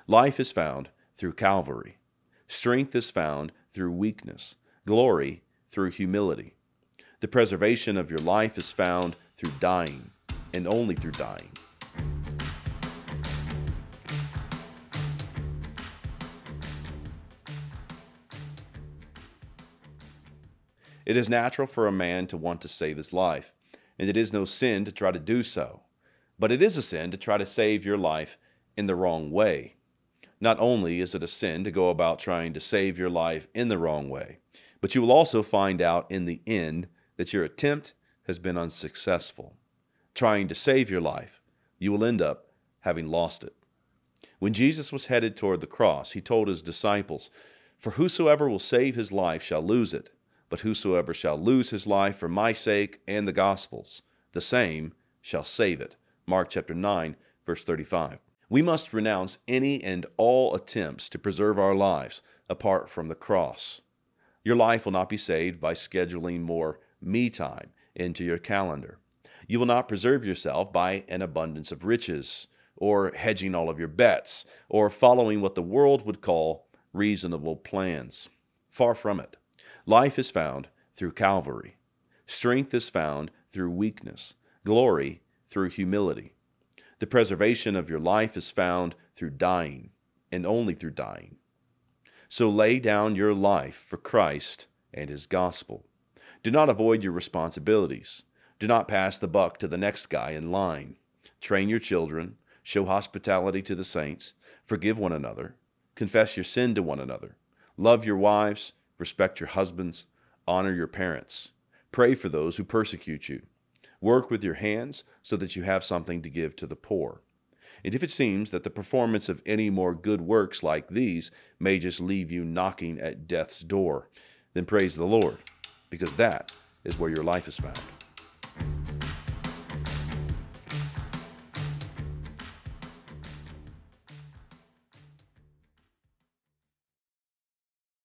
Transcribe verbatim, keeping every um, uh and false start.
Life is found through Calvary. Strength is found through weakness. Glory through humility. The preservation of your life is found through dying, and only through dying. It is natural for a man to want to save his life, and it is no sin to try to do so. But it is a sin to try to save your life in the wrong way. Not only is it a sin to go about trying to save your life in the wrong way, but you will also find out in the end that your attempt has been unsuccessful. Trying to save your life, you will end up having lost it. When Jesus was headed toward the cross, he told his disciples, "For whosoever will save his life shall lose it, but whosoever shall lose his life for my sake and the gospel's, the same shall save it." Mark chapter nine, verse thirty-five. We must renounce any and all attempts to preserve our lives apart from the cross. Your life will not be saved by scheduling more me time into your calendar. You will not preserve yourself by an abundance of riches, or hedging all of your bets, or following what the world would call reasonable plans. Far from it. Life is found through Calvary. Strength is found through weakness. Glory through humility. The preservation of your life is found through dying, and only through dying. So lay down your life for Christ and his gospel. Do not avoid your responsibilities. Do not pass the buck to the next guy in line. Train your children, show hospitality to the saints, forgive one another, confess your sin to one another, love your wives, respect your husbands, honor your parents, pray for those who persecute you. Work with your hands so that you have something to give to the poor. And if it seems that the performance of any more good works like these may just leave you knocking at death's door, then praise the Lord, because that is where your life is found.